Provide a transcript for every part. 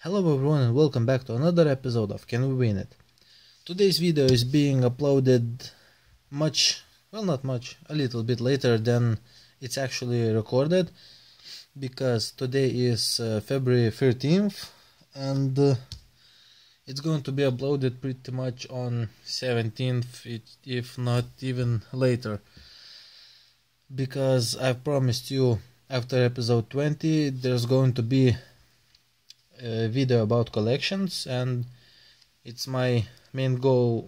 Hello everyone and welcome back to another episode of Can We Win It? Today's video is being uploaded a little bit later than it's actually recorded, because today is February 13th and it's going to be uploaded pretty much on 17th, if not even later, because I promised you after episode 20 there's going to be a video about collections, and it's my main goal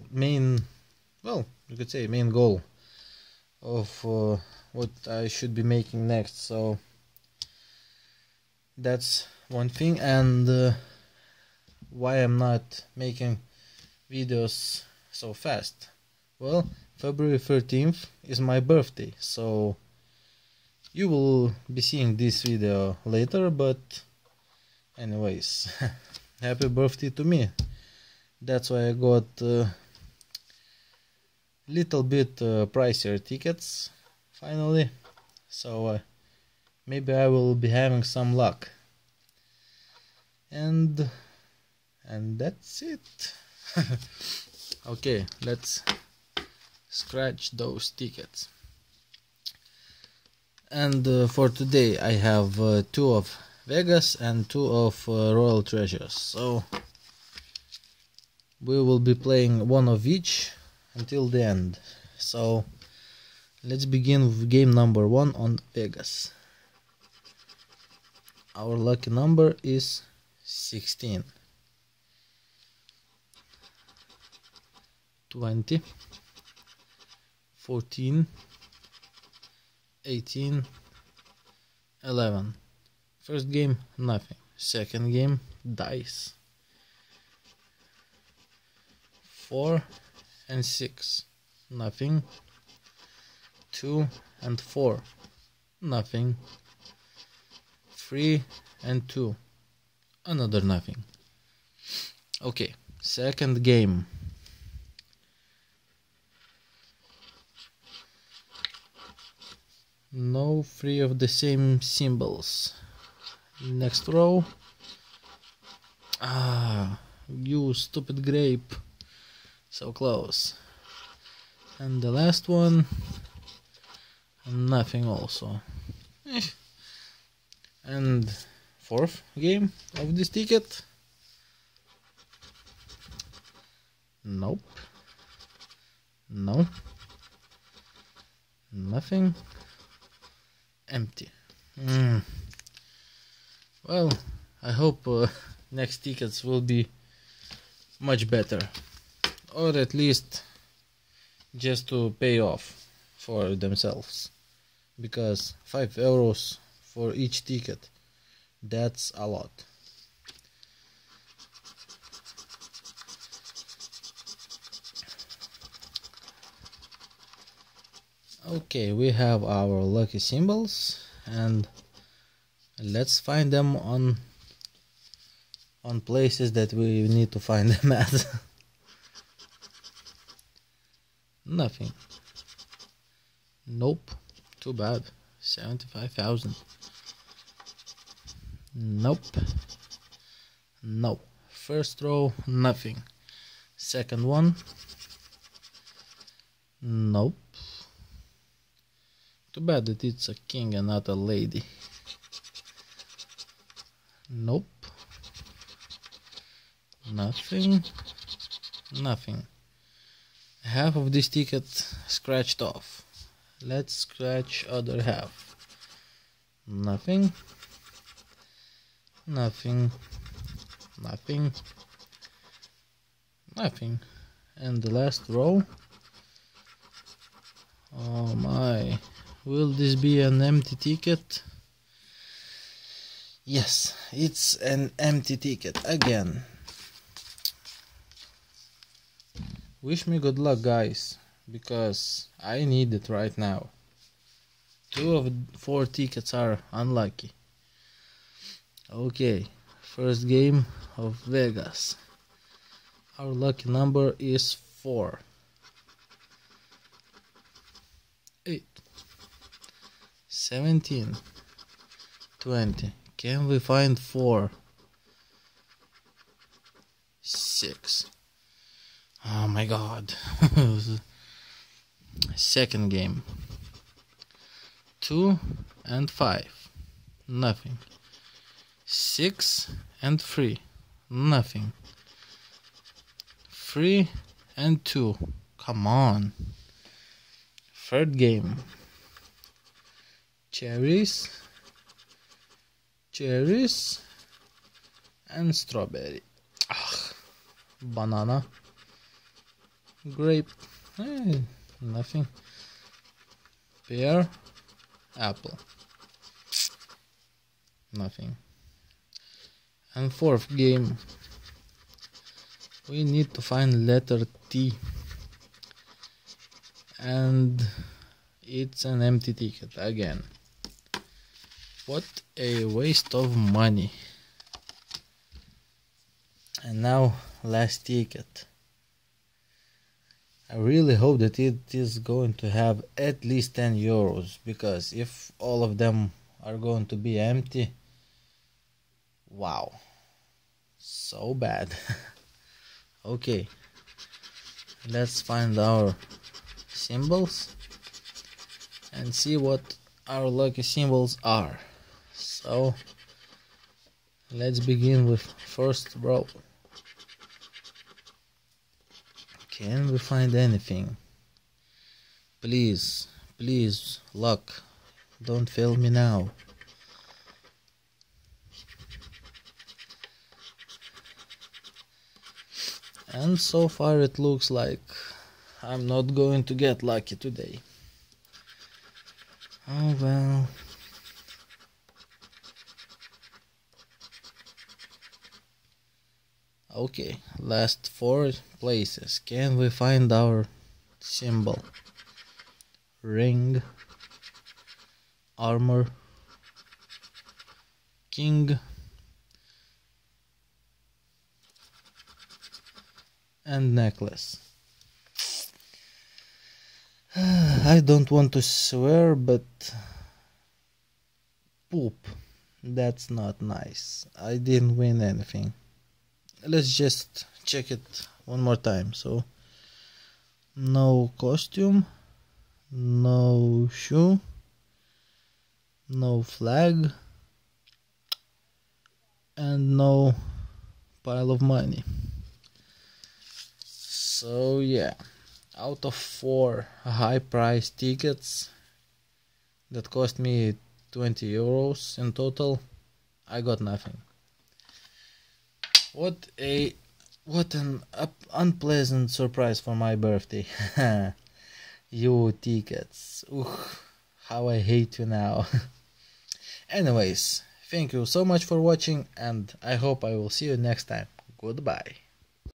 of what I should be making next. So that's one thing. And why I'm not making videos so fast? Well, February 13th is my birthday, so you will be seeing this video later, but anyways, happy birthday to me. That's why I got little bit pricier tickets finally, so maybe I will be having some luck, and that's it. Okay, let's scratch those tickets. And for today I have 2 of Vegas and 2 of Royal Treasures, so we will be playing one of each until the end. So let's begin with game number 1 on Vegas. Our lucky number is 16, 20, 14, 18, 11. First game, nothing. Second game, dice. 4 and 6, nothing. 2 and 4, nothing. 3 and 2, another nothing. Okay, second game. No 3 of the same symbols. Next row. You stupid grape. So close. And the last one, nothing also. And fourth game of this ticket. Nope. No. Nothing. Empty. Well, I hope next tickets will be much better, or at least just to pay off for themselves, because 5 euros for each ticket, that's a lot. Okay, we have our lucky symbols, and let's find them on places that we need to find them at. Nothing. Nope. Too bad. 75,000. Nope. No. First row, nothing. Second one. Nope. Too bad that it's a king and not a lady. Nope. Nothing. Nothing. Half of this ticket scratched off. Let's scratch other half. Nothing. Nothing. Nothing. Nothing. And the last row. Oh my. Will this be an empty ticket? Yes, it's an empty ticket again. Wish me good luck, guys, because I need it right now. 2 of 4 tickets are unlucky. Okay, first game of Vegas. Our lucky number is 4. 8, 17, 20. Can we find 4? 6. Oh my god. Second game. 2 and 5. Nothing. 6 and 3. Nothing. 3 and 2. Come on. Third game. Cherries, and strawberry. Banana, grape, nothing. Pear, apple, nothing. And fourth game, we need to find letter T, and it's an empty ticket again. What a waste of money. And now last ticket. I really hope that it is going to have at least 10 euros, because if all of them are going to be empty, wow, so bad. Okay, let's find our symbols and see what our lucky symbols are. So let's begin with first row. Can we find anything? Please, please, luck, don't fail me now. And so far it looks like I'm not going to get lucky today. Oh well. Okay, last 4 places. Can we find our symbol? Ring, armor, king, and necklace. I don't want to swear, but poop. That's not nice. I didn't win anything. Let's just check it one more time. So, no costume, no shoe, no flag, and no pile of money. So yeah, out of 4 high price tickets that cost me 20 euros in total, I got nothing. What an unpleasant surprise for my birthday. You tickets. How I hate you now. Anyways, thank you so much for watching, and I hope I will see you next time. Goodbye.